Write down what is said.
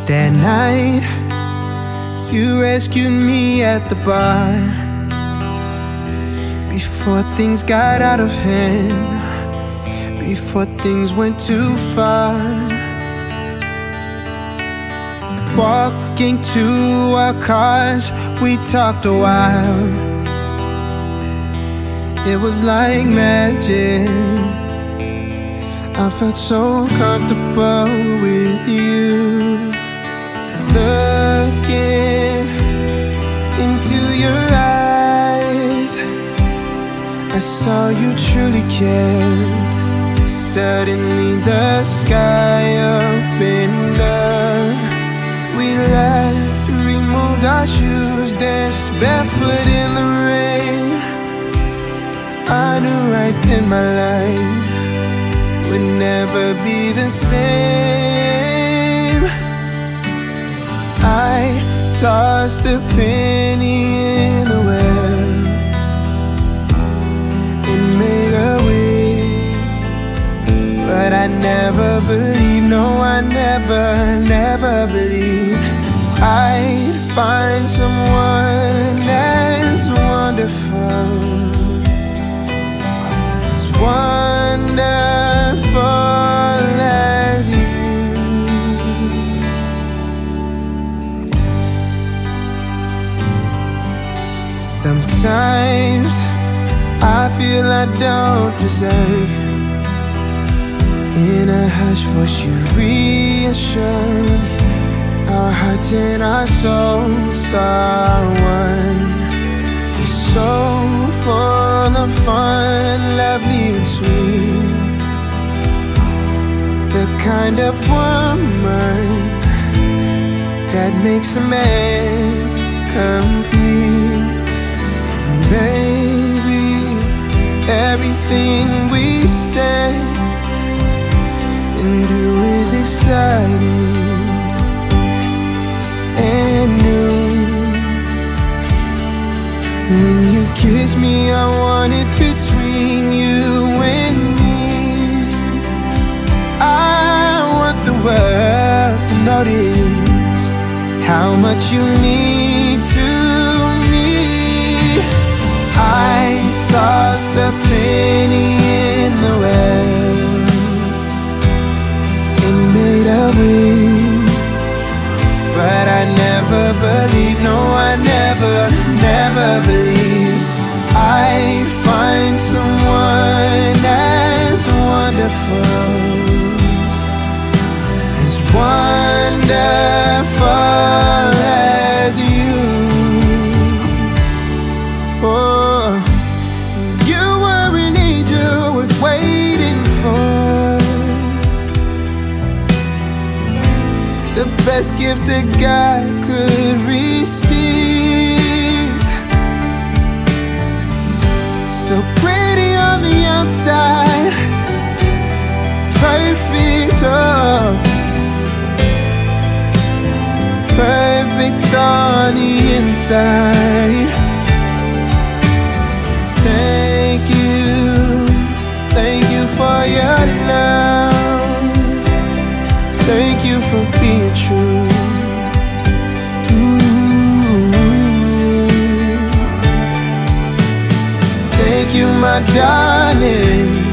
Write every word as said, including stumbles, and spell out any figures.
That night, you rescued me at the bar, before things got out of hand, before things went too far. Walking to our cars, we talked a while. It was like magic. I felt so comfortable with you. Looking into your eyes, I saw you truly cared. Suddenly the sky opened up. We laughed, removed our shoes, danced barefoot in the rain. I knew right then my life would never be the same. I tossed a penny in the well and made a wish, but I never believed, no, I never, never believed I'd find someone as wonderful, as wonderful as you. Sometimes I feel I don't deserve you. In a hush voice you reassure me, our hearts and our souls are one. You're so full of fun, lovely and sweet, the kind of woman that makes a man complete. Baby, everything we say and do is exciting and new. When you kiss me, I want it between you and me. I want the world to notice how much you mean to me. I tossed a penny in the well and made a wish, but I never believed, no, I never, never believed I'd find someone as wonderful, as wonderful as you. Oh, you were an angel worth waiting for, the best gift a God could receive. So pretty on the outside, perfect, oh, perfect on the inside. Thank you, thank you for your love. Thank you for being true. Ooh. Thank you, my darling.